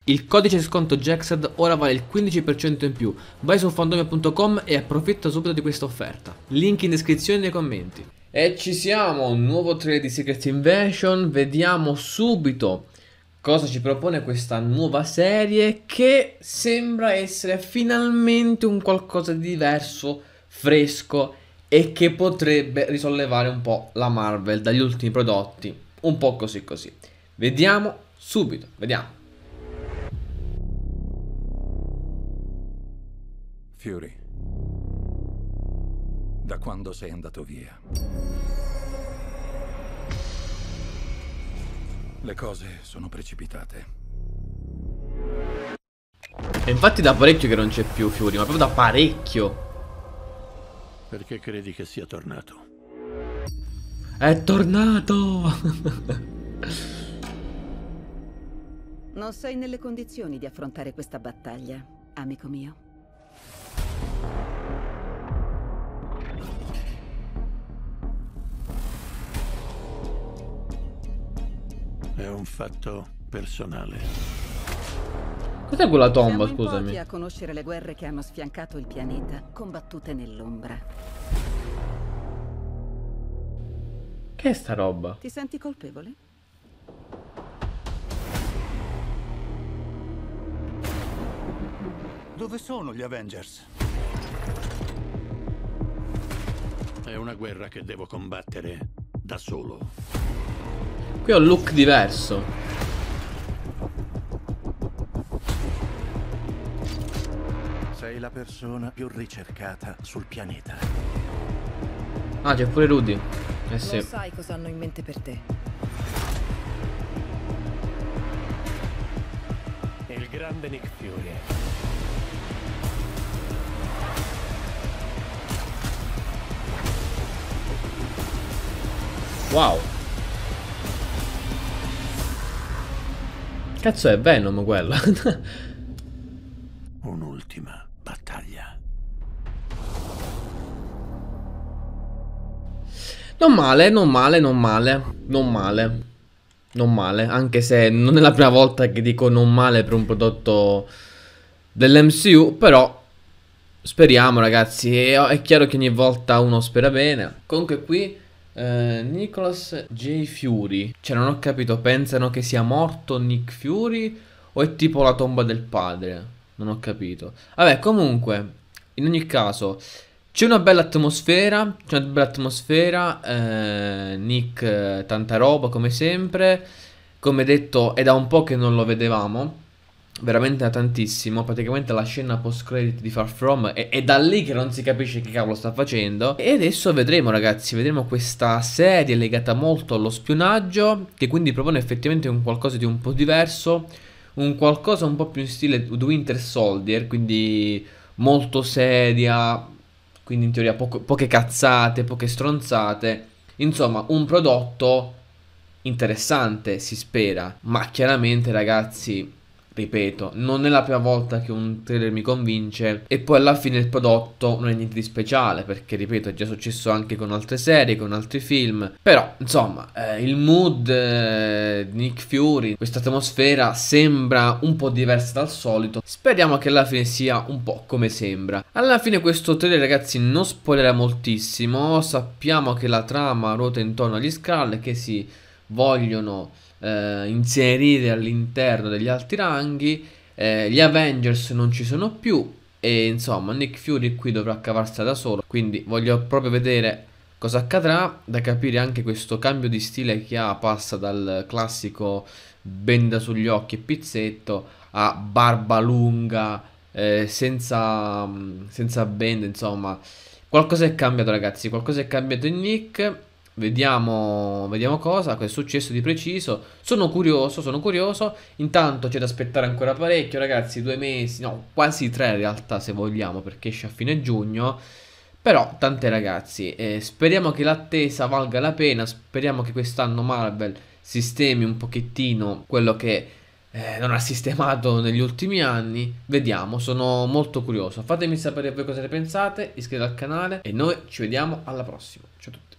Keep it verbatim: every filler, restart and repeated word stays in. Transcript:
Il codice sconto Jaxed ora vale il quindici per cento in più. Vai su fandomia punto com e approfitta subito di questa offerta. Link in descrizione e nei commenti. E ci siamo, un nuovo trailer di Secret Invasion. Vediamo subito cosa ci propone questa nuova serie, che sembra essere finalmente un qualcosa di diverso, fresco, e che potrebbe risollevare un po' la Marvel dagli ultimi prodotti. Un po' così così. Vediamo subito, vediamo. Fury, da quando sei andato via, le cose sono precipitate. E infatti da parecchio che non c'è più Fury, ma proprio da parecchio. Perché credi che sia tornato? È tornato! Non sei nelle condizioni di affrontare questa battaglia, amico mio. È un fatto personale. Cos'è quella tomba, Siamo in scusami? pochi a conoscere le guerre che hanno sfiancato il pianeta, combattute nell'ombra. Che è sta roba? Ti senti colpevole? Dove sono gli Avengers? È una guerra che devo combattere da solo. Qui ho un look diverso. Sei la persona più ricercata sul pianeta. Ah, c'è pure Rudy. Eh sì. Non sai cosa hanno in mente per te. Il grande Nick Fury. Wow. Cazzo è Venom quella? Un'ultima battaglia. Non male, non male, non male. Non male. Non male. Anche se non è la prima volta che dico non male per un prodotto dell'M C U. Però speriamo, ragazzi. È, è chiaro che ogni volta uno spera bene. Comunque qui eh, Nicholas J. Fury. Cioè non ho capito. Pensano che sia morto Nick Fury o è tipo la tomba del padre? Non ho capito. Vabbè, comunque, in ogni caso, c'è una bella atmosfera. C'è una bella atmosfera. Eh, Nick, eh, tanta roba come sempre. Come detto, è da un po' che non lo vedevamo. Veramente da tantissimo. Praticamente la scena post credit di Far From è, è da lì che non si capisce che cavolo sta facendo. E adesso vedremo, ragazzi. Vedremo questa serie legata molto allo spionaggio, che quindi propone effettivamente un qualcosa di un po' diverso. Un qualcosa un po' più in stile The Winter Soldier. Quindi molto seria. Quindi in teoria poco, poche cazzate, poche stronzate. Insomma, un prodotto interessante, si spera. Ma chiaramente, ragazzi, ripeto, non è la prima volta che un trailer mi convince e poi alla fine il prodotto non è niente di speciale, perché ripeto è già successo anche con altre serie, con altri film. Però insomma eh, il mood eh, di Nick Fury, questa atmosfera sembra un po' diversa dal solito. Speriamo che alla fine sia un po' come sembra. Alla fine questo trailer, ragazzi, non spoilerà moltissimo. Sappiamo che la trama ruota intorno agli Skrull che si vogliono eh, inserire all'interno degli alti ranghi. eh, Gli Avengers non ci sono più e insomma Nick Fury qui dovrà cavarsela da solo. Quindi voglio proprio vedere cosa accadrà. Da capire anche questo cambio di stile che ha, passa dal classico benda sugli occhi e pizzetto a barba lunga, eh, senza, senza benda. Insomma qualcosa è cambiato, ragazzi, qualcosa è cambiato in Nick. Vediamo, vediamo cosa, cosa è successo di preciso. Sono curioso, sono curioso. Intanto c'è da aspettare ancora parecchio, ragazzi. Due mesi, no, quasi tre in realtà, se vogliamo, perché esce a fine giugno. Però, tante, ragazzi. eh, Speriamo che l'attesa valga la pena. Speriamo che quest'anno Marvel sistemi un pochettino quello che eh, non ha sistemato negli ultimi anni. Vediamo, sono molto curioso. Fatemi sapere voi cosa ne pensate. Iscrivetevi al canale e noi ci vediamo alla prossima. Ciao a tutti.